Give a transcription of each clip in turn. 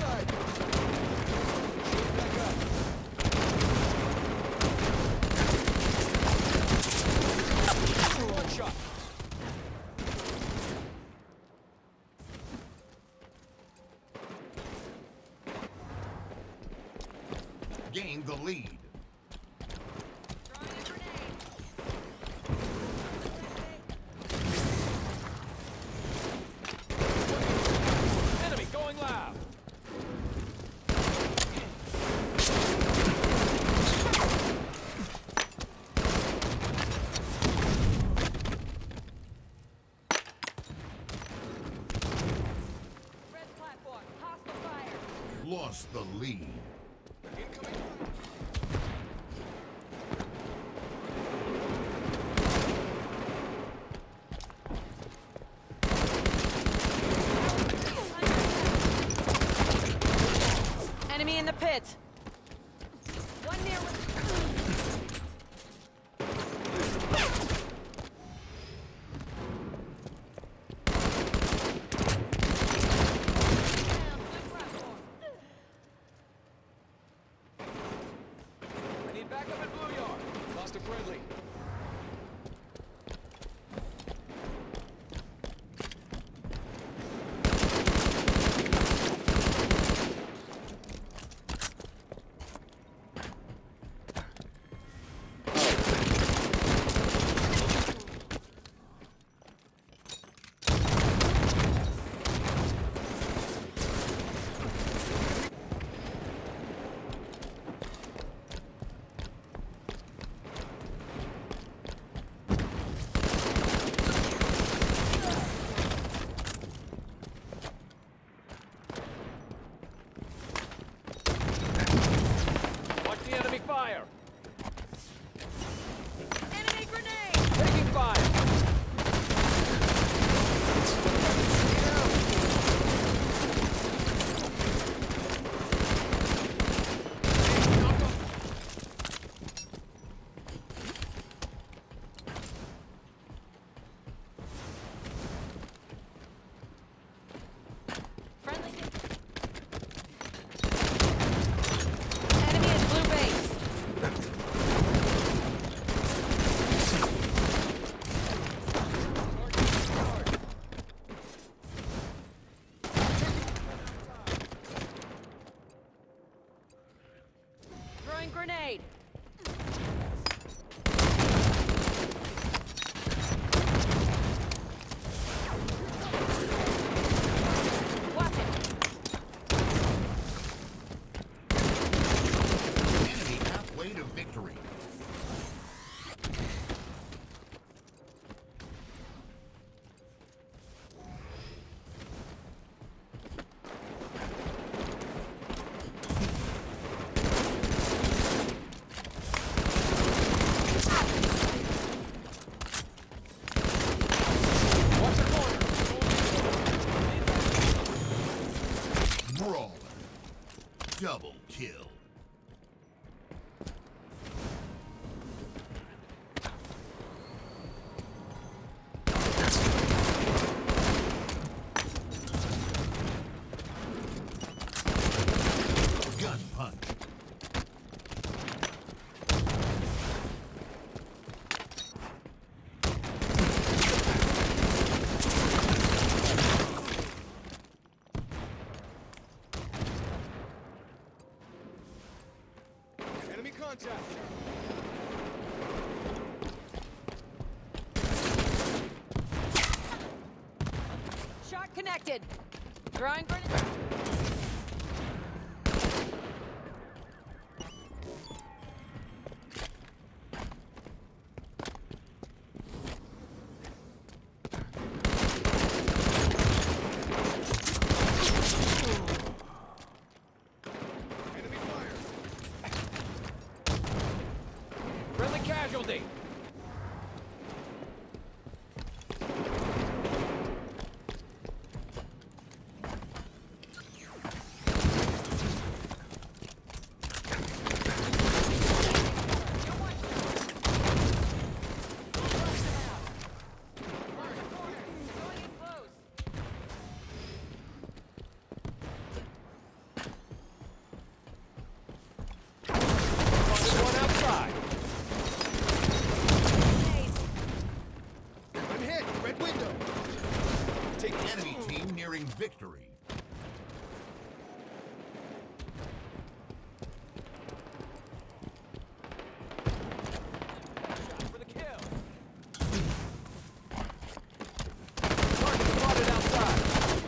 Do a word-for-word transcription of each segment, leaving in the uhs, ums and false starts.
side. Shield back up. One shot. Gain the lead. Enemy going loud. Red platform, hostile fire. Lost the lead. Incoming. Enemy in the pit. One near. I need backup at Blue Yard. Lost a friendly. Watch the enemy fire. Enemy grenade. Taking fire. Friendly. Enemy at blue base. Throwing grenade. Weapon. Enemy halfway to victory. Watch the corner. Brawler. Double kill. Gun punch. Enemy contact. Shot connected. Throwing grenade. Enemy fire. Friendly casualty. victory. Shot for the kill. Target spotted outside.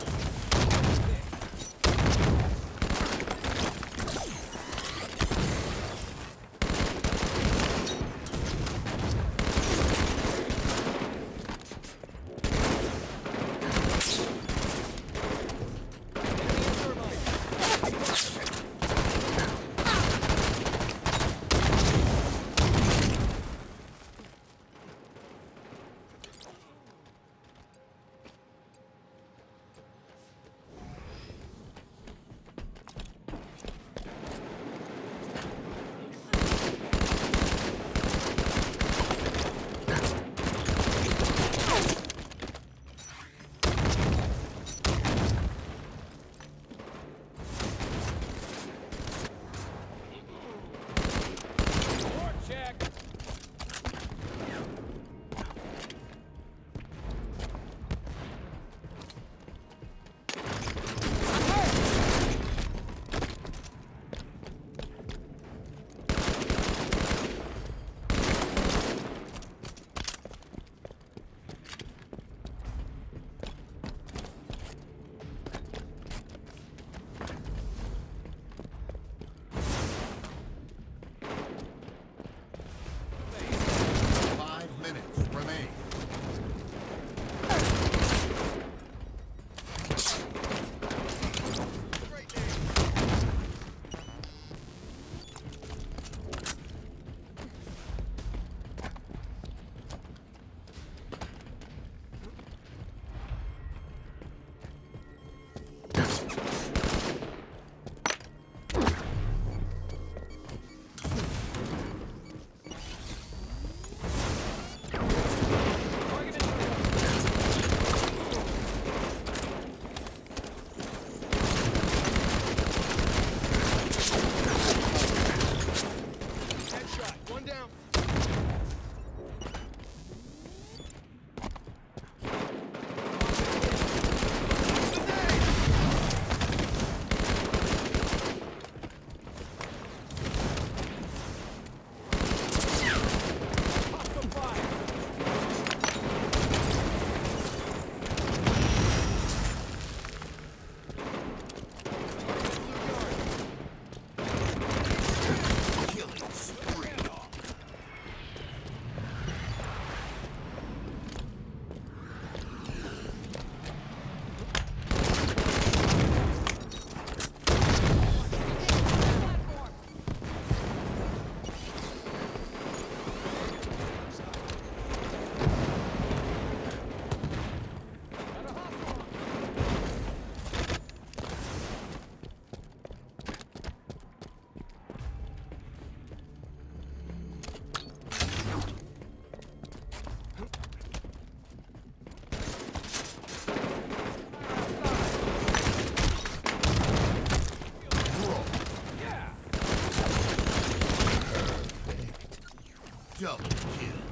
Double kill.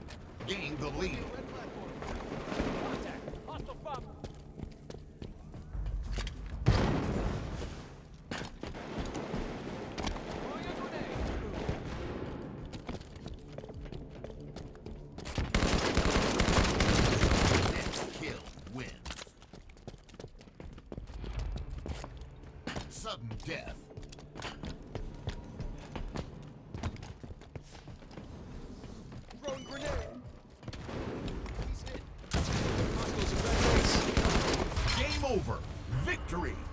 Gain the lead. Contact. Hostile bomb. Throwing a grenade. Next kill wins. Sudden death. Throwing grenade. He's hit. Game over. Victory.